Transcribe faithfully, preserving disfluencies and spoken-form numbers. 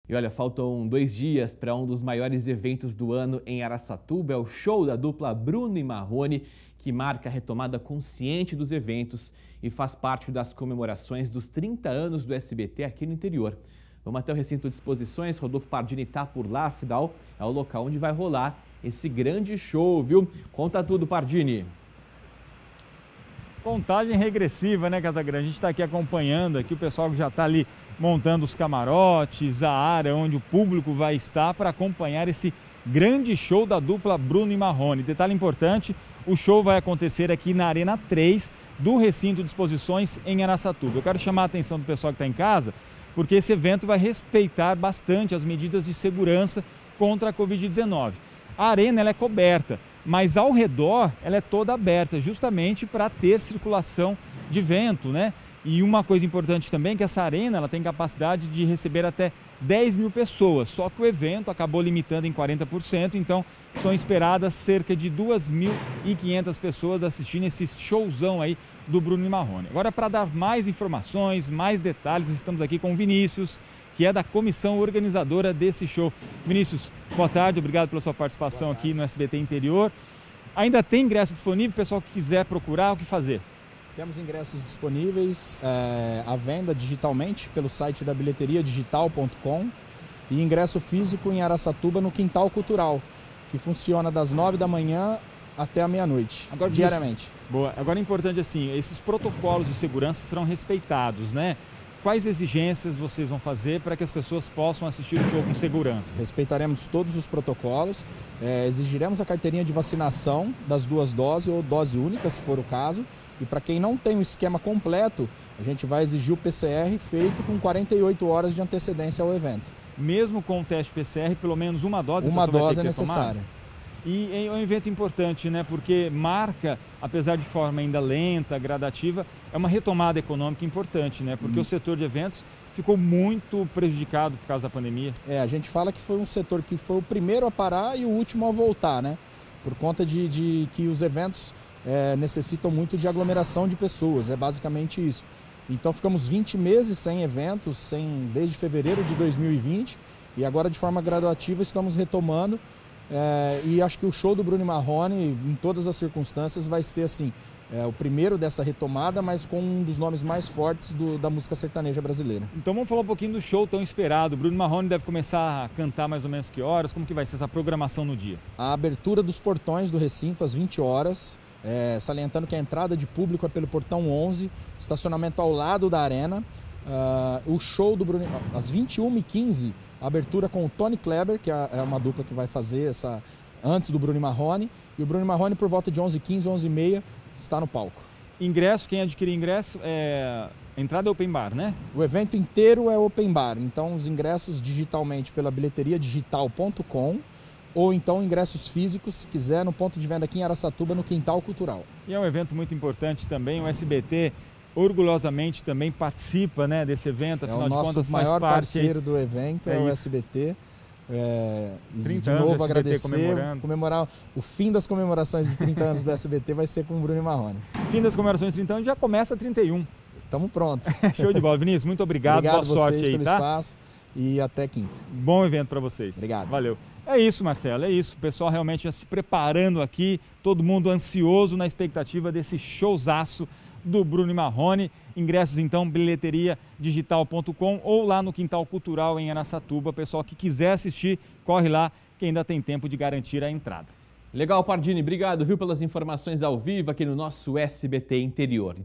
E olha, faltam dois dias para um dos maiores eventos do ano em Araçatuba. É o show da dupla Bruno e Marrone, que marca a retomada consciente dos eventos e faz parte das comemorações dos trinta anos do S B T aqui no interior. Vamos até o recinto de exposições, Rodolfo Pardini está por lá, afinal é o local onde vai rolar esse grande show, viu? Conta tudo, Pardini. Contagem regressiva, né, Casagrande? A gente está aqui acompanhando aqui o pessoal que já está ali montando os camarotes, a área onde o público vai estar para acompanhar esse grande show da dupla Bruno e Marrone. Detalhe importante, o show vai acontecer aqui na Arena três do recinto de exposições em Araçatuba. Eu quero chamar a atenção do pessoal que está em casa, porque esse evento vai respeitar bastante as medidas de segurança contra a covid dezenove. A arena ela é coberta, mas ao redor ela é toda aberta, justamente para ter circulação de vento, né? E uma coisa importante também é que essa arena ela tem capacidade de receber até dez mil pessoas, só que o evento acabou limitando em quarenta por cento, então são esperadas cerca de duas mil e quinhentas pessoas assistindo esse showzão aí do Bruno e Marrone. Agora, para dar mais informações, mais detalhes, estamos aqui com o Vinícius, que é da comissão organizadora desse show. Vinícius, boa tarde, obrigado pela sua participação aqui no S B T Interior. Ainda tem ingresso disponível, pessoal que quiser procurar, o que fazer? Temos ingressos disponíveis é, à venda digitalmente pelo site da bilheteria digital ponto com e ingresso físico em Araçatuba no Quintal Cultural, que funciona das nove da manhã até a meia-noite, diariamente. Boa. Agora é importante assim, esses protocolos de segurança serão respeitados, né? Quais exigências vocês vão fazer para que as pessoas possam assistir o show com segurança? Respeitaremos todos os protocolos, é, exigiremos a carteirinha de vacinação das duas doses ou dose única, se for o caso. E para quem não tem o esquema completo, a gente vai exigir o P C R feito com quarenta e oito horas de antecedência ao evento. Mesmo com o teste P C R, pelo menos uma dose Uma dose é necessária. E é um evento importante, né? Porque marca, apesar de forma ainda lenta, gradativa, é uma retomada econômica importante, né? Porque hum. o setor de eventos ficou muito prejudicado por causa da pandemia. É, a gente fala que foi um setor que foi o primeiro a parar e o último a voltar, né? Por conta de, de que os eventos é, necessitam muito de aglomeração de pessoas, é basicamente isso. Então ficamos vinte meses sem eventos, sem, desde fevereiro de dois mil e vinte, e agora de forma gradativa estamos retomando. É, e acho que o show do Bruno e Marrone, em todas as circunstâncias, vai ser assim, é, o primeiro dessa retomada, mas com um dos nomes mais fortes do, da música sertaneja brasileira. Então vamos falar um pouquinho do show tão esperado. O Bruno e Marrone deve começar a cantar mais ou menos que horas? Como que vai ser essa programação no dia? A abertura dos portões do recinto às vinte horas, é, salientando que a entrada de público é pelo portão onze, estacionamento ao lado da arena. Uh, o show do Bruno às vinte e uma e quinze, a abertura com o Tony Kleber, que é uma dupla que vai fazer essa antes do Bruno e Marrone, e o Bruno e Marrone por volta de onze e quinze, onze e meia está no palco. Ingresso, quem adquirir ingresso, é... a entrada é open bar, né? O evento inteiro é open bar, então os ingressos digitalmente pela bilheteria digital ponto com ou então ingressos físicos, se quiser, no ponto de venda aqui em Araçatuba, no Quintal Cultural. E é um evento muito importante também, o S B T orgulhosamente também participa, né, desse evento, afinal é o de contas nosso maior faz parte parceiro aí. do evento, é, é o S B T. É, e de S B novo T agradecer, comemorar o fim das comemorações de trinta anos do S B T vai ser com o Bruno e Marrone. Fim das comemorações de trinta anos já começa trinta e um. Estamos prontos. Show de bola, Vinícius, muito obrigado, obrigado boa sorte aí, pelo tá? espaço e até quinta. Bom evento para vocês. Obrigado. Valeu. É isso, Marcelo, é isso. O pessoal realmente já se preparando aqui, todo mundo ansioso na expectativa desse showzaço do Bruno e Marrone. Ingressos então, bilheteria digital ponto com ou lá no Quintal Cultural em Araçatuba. Pessoal que quiser assistir, corre lá que ainda tem tempo de garantir a entrada. Legal, Pardini, obrigado, viu, pelas informações ao vivo aqui no nosso S B T Interior.